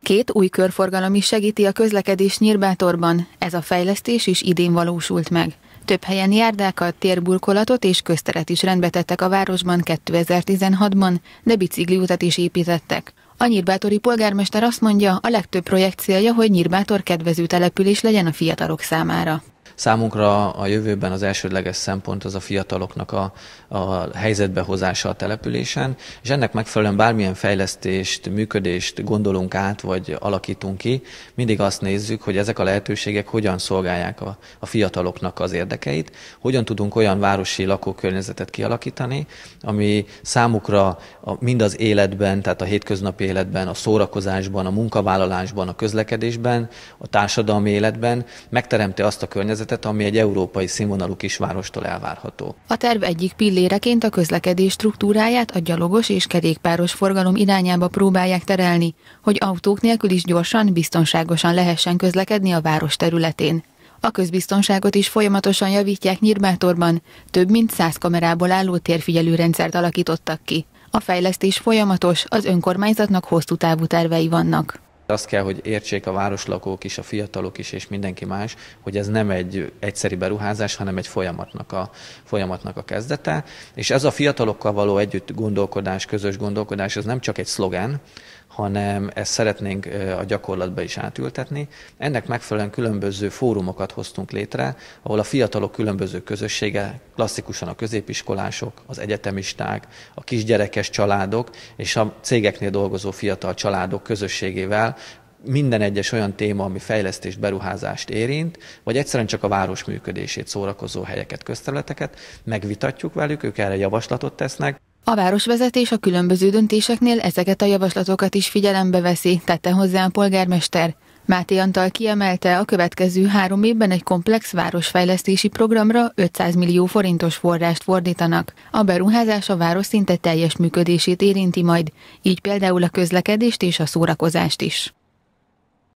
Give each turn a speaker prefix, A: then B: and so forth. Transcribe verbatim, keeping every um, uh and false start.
A: Két új körforgalom is segíti a közlekedést Nyírbátorban, ez a fejlesztés is idén valósult meg. Több helyen járdákat, térburkolatot és közteret is rendbe tettek a városban kétezer-tizenhatban, de bicikliutat is építettek. A nyírbátori polgármester azt mondja, a legtöbb projekt célja, hogy Nyírbátor kedvező település legyen a fiatalok számára.
B: Számunkra a jövőben az elsődleges szempont az a fiataloknak a, a helyzetbe hozása a településen, és ennek megfelelően bármilyen fejlesztést, működést gondolunk át, vagy alakítunk ki, mindig azt nézzük, hogy ezek a lehetőségek hogyan szolgálják a, a fiataloknak az érdekeit, hogyan tudunk olyan városi lakókörnyezetet kialakítani, ami számukra a, mind az életben, tehát a hétköznapi életben, a szórakozásban, a munkavállalásban, a közlekedésben, a társadalmi életben megteremti azt a környezetet, ami egy európai színvonalú kisvárostól elvárható.
A: A terv egyik pilléreként a közlekedés struktúráját a gyalogos és kerékpáros forgalom irányába próbálják terelni, hogy autók nélkül is gyorsan, biztonságosan lehessen közlekedni a város területén. A közbiztonságot is folyamatosan javítják Nyírbátorban, több mint száz kamerából álló térfigyelőrendszert alakítottak ki. A fejlesztés folyamatos, az önkormányzatnak hosszú távú tervei vannak.
B: Azt kell, hogy értsék a városlakók is, a fiatalok is, és mindenki más, hogy ez nem egy egyszeri beruházás, hanem egy folyamatnak a, folyamatnak a kezdete. És ez a fiatalokkal való együtt gondolkodás, közös gondolkodás, ez nem csak egy szlogen, hanem ezt szeretnénk a gyakorlatba is átültetni. Ennek megfelelően különböző fórumokat hoztunk létre, ahol a fiatalok különböző közössége, klasszikusan a középiskolások, az egyetemisták, a kisgyerekes családok és a cégeknél dolgozó fiatal családok közösségével minden egyes olyan téma, ami fejlesztést, beruházást érint, vagy egyszerűen csak a város működését, szórakozó helyeket, közterületeket, megvitatjuk velük, ők erre javaslatot tesznek.
A: A városvezetés a különböző döntéseknél ezeket a javaslatokat is figyelembe veszi, tette hozzá a polgármester. Máté Antal kiemelte, a következő három évben egy komplex városfejlesztési programra ötszáz millió forintos forrást fordítanak. A beruházás a város szinte teljes működését érinti majd, így például a közlekedést és a szórakozást is.